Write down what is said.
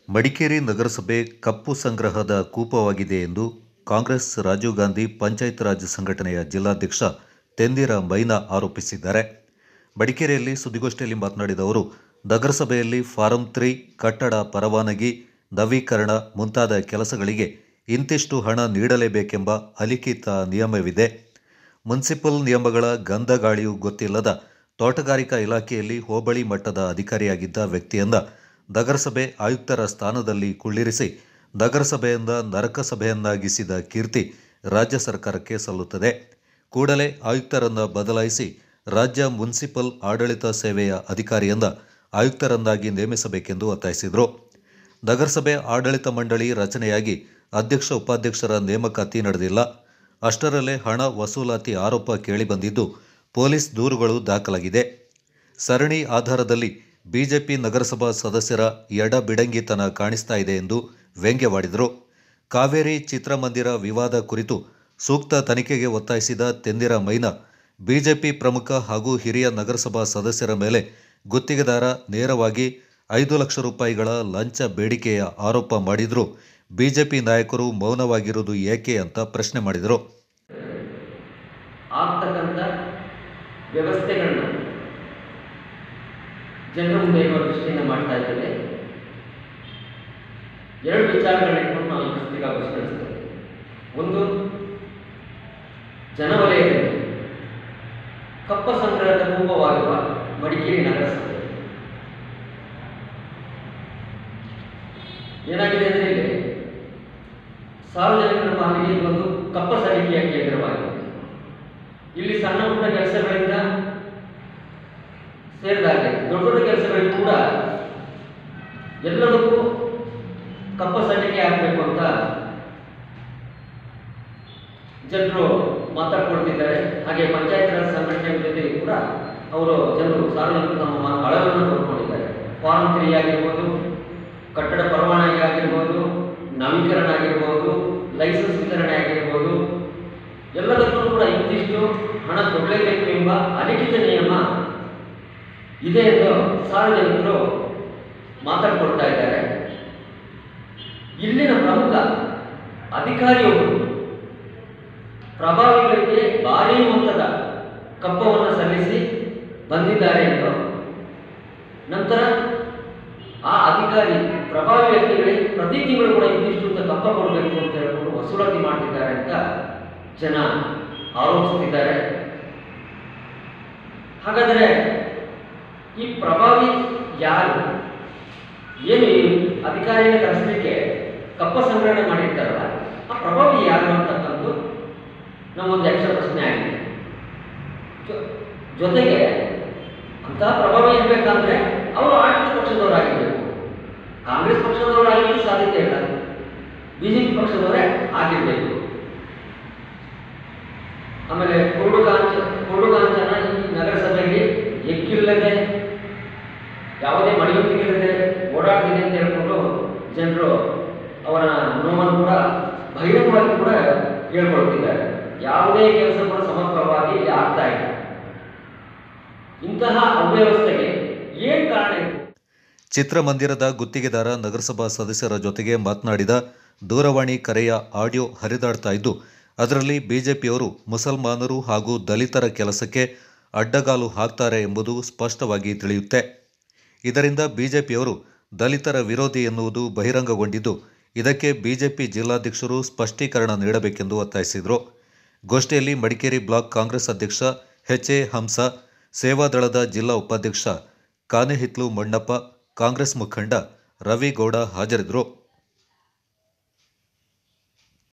ಮಡಿಕೇರಿ ನಗರಸಭೆ ಕಪ್ಪು ಸಂಗ್ರಹದ ಕೂಪವಾಗಿದೆ ಎಂದು ಕಾಂಗ್ರೆಸ್ ರಾಜೀವ್ ಗಾಂಧಿ ಪಂಚಾಯತ್ ರಾಜ್ ಸಂಘಟನೆಯ ಜಿಲ್ಲಾಧ್ಯಕ್ಷ ತೆಂದಿರ ಮೈನಾ ಆರೋಪಿಸಿದ್ದಾರೆ. ಮಡಿಕೇರಿಯಲ್ಲಿ ಸುದ್ದಿಗೋಷ್ಠಿಯಲ್ಲಿ ಮಾತನಾಡಿದ ಅವರು, ನಗರಸಭೆಯಲ್ಲಿ ಫಾರಂ 3 ಕಟ್ಟಡ ಪರವಾನಗಿ, ನವೀಕರಣ ಮುಂತಾದ ಕೆಲಸಗಳಿಗೆ ಇಂತಿಷ್ಟು ಹಣ ನೀಡಲೇಬೇಕೆಂಬ ಅಲಿಖಿತ ನಿಯಮವಿದೆ. ಮುನ್ಸಿಪಲ್ ನಿಯಮಗಳ ಗಂಧ ಗಾಳಿಯೂ ಗೊತ್ತಿಲ್ಲದ ತೋಟಗಾರಿಕಾ ಇಲಾಖೆಯಲ್ಲಿ ಹೋಬಳಿ ಮಟ್ಟದ ಅಧಿಕಾರಿಯಾಗಿದ್ದ ವ್ಯಕ್ತಿಯನ್ನ ನಗರಸಭೆ ಆಯುಕ್ತರ ಸ್ಥಾನದಲ್ಲಿ ಕುಳ್ಳಿರಿಸಿ ನಗರಸಭೆಯಿಂದ ನರಕಸಭೆಯನ್ನಾಗಿಸಿದ ಕೀರ್ತಿ ರಾಜ್ಯ ಸರ್ಕಾರಕ್ಕೆ ಸಲ್ಲುತ್ತದೆ. ಕೂಡಲೇ ಆಯುಕ್ತರನ್ನ ಬದಲಾಯಿಸಿ ರಾಜ್ಯ ಮುನ್ಸಿಪಲ್ ಆಡಳಿತ ಸೇವೆಯ ಅಧಿಕಾರಿಯನ್ನ ಆಯುಕ್ತರನ್ನಾಗಿ ನೇಮಿಸಬೇಕೆಂದು ಒತ್ತಾಯಿಸಿದರು. ನಗರಸಭೆ ಆಡಳಿತ ಮಂಡಳಿ ರಚನೆಯಾಗಿ ಅಧ್ಯಕ್ಷ ಉಪಾಧ್ಯಕ್ಷರ ನೇಮಕಾತಿ ನಡೆದಿಲ್ಲ. ಅಷ್ಟರಲ್ಲೇ ಹಣ ವಸೂಲಾತಿ ಆರೋಪ ಕೇಳಿಬಂದಿದ್ದು ಪೊಲೀಸ್ ದೂರುಗಳು ದಾಖಲಾಗಿದೆ. ಸರಣಿ ಆಧಾರದಲ್ಲಿ ಬಿಜೆಪಿ ನಗರಸಭಾ ಸದಸ್ಯರ ಎಡಬಿಡಂಗಿತನ ಕಾಣಿಸ್ತಾ ಇದೆ ಎಂದು ವ್ಯಂಗ್ಯವಾಡಿದರು. ಕಾವೇರಿ ಚಿತ್ರಮಂದಿರ ವಿವಾದ ಕುರಿತು ಸೂಕ್ತ ತನಿಖೆಗೆ ಒತ್ತಾಯಿಸಿದ ತೆಂದಿರ ಮೈನಾ, ಬಿಜೆಪಿ ಪ್ರಮುಖ ಹಾಗೂ ಹಿರಿಯ ನಗರಸಭಾ ಸದಸ್ಯರ ಮೇಲೆ ಗುತ್ತಿಗೆದಾರ ನೇರವಾಗಿ 5 ಲಕ್ಷ ರೂಪಾಯಿಗಳ ಲಂಚ ಬೇಡಿಕೆಯ ಆರೋಪ ಮಾಡಿದರೂ ಬಿಜೆಪಿ ನಾಯಕರು ಮೌನವಾಗಿರುವುದು ಏಕೆ ಅಂತ ಪ್ರಶ್ನೆ ಮಾಡಿದರು. ಆಗ್ತಕ್ಕಂಥ ವ್ಯವಸ್ಥೆಗಳನ್ನ ಜನರ ಮುಂದೆ ಇರುವ ದೃಷ್ಟಿಯಿಂದ ಮಾಡ್ತಾ ಇದ್ದೇವೆ. 2 ವಿಚಾರಗಳನ್ನ ಇಟ್ಕೊಂಡು ನಾವು ಈ ಪತ್ರಿಕಾಗೋಷ್ಠಿ ನಡೆಸ್ತೇವೆ. ಒಂದು, ಜನವಲಯದಲ್ಲಿ ಕಪ್ಪ ಸಂಗ್ರಹದ ರೂಪವಾಗಿರುವ ಮಡಿಕೇರಿ ನಗರಸಭೆ ಏನಾಗಿದೆ ಅಂದರೆ, ಇಲ್ಲಿ ಸಾರ್ವಜನಿಕರ ಪಾಲಿಗೆ ಇದೊಂದು ಕಪ್ಪ ಸಲಿಕೆಯ ಕೇಂದ್ರವಾಗಿದೆ. ಇಲ್ಲಿ ಸಣ್ಣ ಪುಟ್ಟ ಕೆಲಸಗಳಿಂದ ಸೇರಿದಾಗೆ ದೊಡ್ಡ ದೊಡ್ಡ ಕೆಲಸಗಳಿಗೂ ಕೂಡ ಎಲ್ಲದಕ್ಕೂ ಕಪ್ಪ ಸಲಿಕೆ ಆಗಬೇಕು ಅಂತ ಜನರು ಮಾತಾಡ್ಕೊಳ್ತಿದ್ದಾರೆ. ಹಾಗೆ ಪಂಚಾಯತ್ ರಾಜ್ ಸಂಘಟನೆ ಜೊತೆಗೆ ಕೂಡ ಜನರು ಸಾರ್ವಜನಿಕರು ತಮ್ಮ ಅಳವನ್ನು ತೋಡ್ಕೊಂಡಿದ್ದಾರೆ. ಫಾರಂ 3 ಆಗಿರ್ಬೋದು, ಕಟ್ಟಡ ಪರವಾನಗಿ ಆಗಿರ್ಬೋದು, ನವೀಕರಣ ಆಗಿರ್ಬೋದು, ಲೈಸೆನ್ಸ್ ವಿತರಣೆ ಆಗಿರ್ಬೋದು, ಎಲ್ಲದಕ್ಕೂ ಕೂಡ ಇಂತಿಷ್ಟು ಹಣ ಕೊಡಲೇಬೇಕು ಎಂಬ ಅಲಿಖಿತ ನಿಯಮ ಇದೆ ಎಂದು ಸಾರ್ವಜನಿಕರು ಮಾತಾಡ್ಕೊಳ್ತಾ ಇದ್ದಾರೆ. ಇಲ್ಲಿನ ಪ್ರಮುಖ ಅಧಿಕಾರಿಯೊಬ್ಬರು ಪ್ರಭಾವಿಗಳಿಗೆ ಭಾರೀ ಮೊತ್ತದ ಕಪ್ಪವನ್ನು ಸಲ್ಲಿಸಿ ಬಂದಿದ್ದಾರೆ ಎಂದು, ನಂತರ ಆ ಅಧಿಕಾರಿ ಪ್ರಭಾವಿ ವ್ಯಕ್ತಿಗಳಿಗೆ ಪ್ರತಿ ತಿಂಗಳು ಕೂಡ ಇಂತಿಷ್ಟು ಕಪ್ಪ ಕೊಡಬೇಕು ಅಂತ ಹೇಳ್ಕೊಂಡು ವಸೂಲಾತಿ ಮಾಡ್ತಿದ್ದಾರೆ ಅಂತ ಜನ ಆರೋಪಿಸುತ್ತಿದ್ದಾರೆ. ಹಾಗಾದರೆ ಈ ಪ್ರಭಾವಿ ಯಾರು? ಏನು ಈ ಅಧಿಕಾರಿನ ಕರೆಸಲಿಕ್ಕೆ ಕಪ್ಪ ಸಂಗ್ರಹಣೆ ಮಾಡಿರ್ತಾರಲ್ಲ, ಆ ಪ್ರಭಾವಿ ಯಾರು ಅಂತಕ್ಕಂಥದ್ದು ನಮ್ಮೊಂದು ಯಕ್ಷ ಪ್ರಶ್ನೆ ಆಗಿದೆ. ಜೊತೆಗೆ ಅಂತಹ ಪ್ರಭಾವಿ ಇರಬೇಕಂದ್ರೆ ಅವರು ಆಡಳಿತ ಪಕ್ಷದವರಾಗಿರಬೇಕು. ಕಾಂಗ್ರೆಸ್ ಪಕ್ಷದವರಾಗಿದ್ದು ಸಾಧ್ಯತೆ ಇಲ್ಲ, ಬಿಜೆಪಿ ಪಕ್ಷದವರೇ ಆಗಿರಬೇಕು. ಆಮೇಲೆ ಕುರುಡು ಕಾಂಚನ ಈ ನಗರಸಭೆಯಲ್ಲಿ ಎಕ್ಕಿಲ್ಲದೆ ಯಾವುದೇ ಮಡಿಯುತ್ತಿಲ್ಲದೆ ಓಡಾಡ್ತಿದೆ ಅಂತ ಹೇಳ್ಕೊಂಡು ಜನರು ಅವರ ನೋವನ್ನು ಕೂಡ ಬಹಿರಂಗವಾಗಿ ಕೂಡ ಹೇಳ್ಕೊಳ್ತಿದ್ದಾರೆ. ಯಾವುದೇ ಕೆಲಸ ಕೂಡ ಸಮರ್ಪಕವಾಗಿ ಇಲ್ಲಿ ಆಗ್ತಾ ಇಲ್ಲ. ಇಂತಹ ಅವ್ಯವಸ್ಥೆಗೆ ಏನು ಕಾರಣ ಇದೆ? ಚಿತ್ರಮಂದಿರದ ಗುತ್ತಿಗೆದಾರ ನಗರಸಭಾ ಸದಸ್ಯರ ಜೊತೆಗೆ ಮಾತನಾಡಿದ ದೂರವಾಣಿ ಕರೆಯ ಆಡಿಯೋ ಹರಿದಾಡ್ತಾ ಇದ್ದು, ಅದರಲ್ಲಿ ಬಿಜೆಪಿಯವರು ಮುಸಲ್ಮಾನರು ಹಾಗೂ ದಲಿತರ ಕೆಲಸಕ್ಕೆ ಅಡ್ಡಗಾಲು ಹಾಕ್ತಾರೆ ಎಂಬುದು ಸ್ಪಷ್ಟವಾಗಿ ತಿಳಿಯುತ್ತೆ. ಇದರಿಂದ ಬಿಜೆಪಿಯವರು ದಲಿತರ ವಿರೋಧಿ ಎನ್ನುವುದು ಬಹಿರಂಗಗೊಂಡಿದ್ದು, ಇದಕ್ಕೆ ಬಿಜೆಪಿ ಜಿಲ್ಲಾಧ್ಯಕ್ಷರು ಸ್ಪಷ್ಟೀಕರಣ ನೀಡಬೇಕೆಂದು ಒತ್ತಾಯಿಸಿದರು. ಗೋಷ್ಠಿಯಲ್ಲಿ ಮಡಿಕೇರಿ ಬ್ಲಾಕ್ ಕಾಂಗ್ರೆಸ್ ಅಧ್ಯಕ್ಷ ಎಚ್.ಎ. ಹಂಸ, ಸೇವಾದಳದ ಜಿಲ್ಲಾ ಉಪಾಧ್ಯಕ್ಷ ಕಾನೆಹಿತ್ಲು ಮಣ್ಣಪ್ಪ, ಕಾಂಗ್ರೆಸ್ ಮುಖಂಡ ರವಿ ಗೌಡ ಹಾಜರಿದ್ದರು.